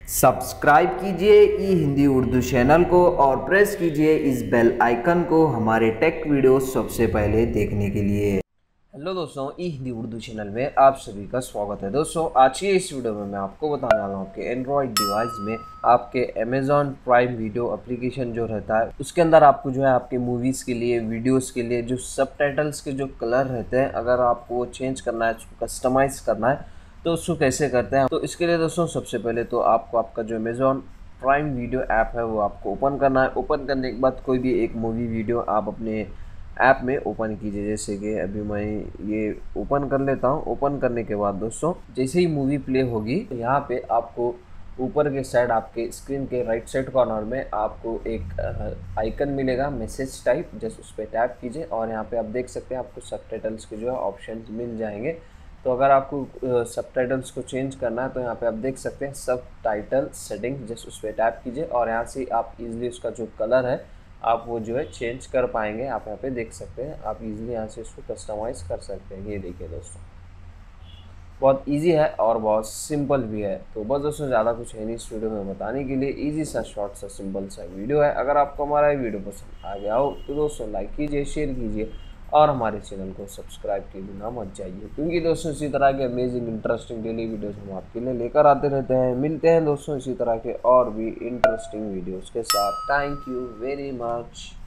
Subscribe कीजिए ई Hindi Urdu channel को और प्रेस कीजिए इस बेल आइकन को हमारे टेक वीडियो सबसे पहले देखने के लिए। हेलो दोस्तों, ई हिंदी उर्दू चैनल में आप सभी का स्वागत है। दोस्तों, आज की इस वीडियो में मैं आपको बताने वाला हूँ कि एंड्रॉयड डिवाइस में आपके अमेजॉन प्राइम वीडियो एप्लीकेशन जो रहता है उसके अंदर आपको जो है आपके मूवीज़ के लिए, वीडियोज़ के लिए जो सबटाइटल्स के जो कलर रहते हैं, अगर आपको चेंज करना है, उसको कस्टमाइज़ करना है तो उसको कैसे करते हैं। तो इसके लिए दोस्तों सबसे पहले तो आपको आपका जो अमेज़ॉन प्राइम वीडियो ऐप है वो आपको ओपन करना है। ओपन करने के बाद कोई भी एक मूवी वीडियो आप अपने ऐप में ओपन कीजिए। जैसे कि अभी मैं ये ओपन कर लेता हूँ। ओपन करने के बाद दोस्तों जैसे ही मूवी प्ले होगी तो यहाँ पे आपको ऊपर के साइड आपके स्क्रीन के राइट साइड कॉर्नर में आपको एक आइकन मिलेगा मैसेज टाइप, जस्ट उस पर टैप कीजिए और यहाँ पे आप देख सकते हैं आपको सबटाइटल्स के जो है ऑप्शन मिल जाएंगे। तो अगर आपको सबटाइटल्स को चेंज करना है तो यहाँ पे आप देख सकते हैं सब टाइटल सेटिंग, जस्ट उस पर टैप कीजिए और यहाँ से आप इजीली उसका जो कलर है आप वो जो है चेंज कर पाएंगे। आप यहाँ पे देख सकते हैं, आप इजीली यहाँ से इसको कस्टमाइज़ कर सकते हैं। ये देखिए दोस्तों, बहुत इजी है और बहुत सिंपल भी है। तो बस दोस्तों ज़्यादा कुछ है नहीं इस वीडियो में बताने के लिए। इजी सा, शॉर्ट सा, सिंपल सा वीडियो है। अगर आपको हमारा ये वीडियो पसंद आ गया हो तो दोस्तों लाइक कीजिए, शेयर कीजिए और हमारे चैनल को सब्सक्राइब किए बिना मत जाइए, क्योंकि दोस्तों इसी तरह के अमेजिंग इंटरेस्टिंग डेली वीडियोस हम आपके लिए लेकर आते रहते हैं। मिलते हैं दोस्तों इसी तरह के और भी इंटरेस्टिंग वीडियोस के साथ। Thank you very much.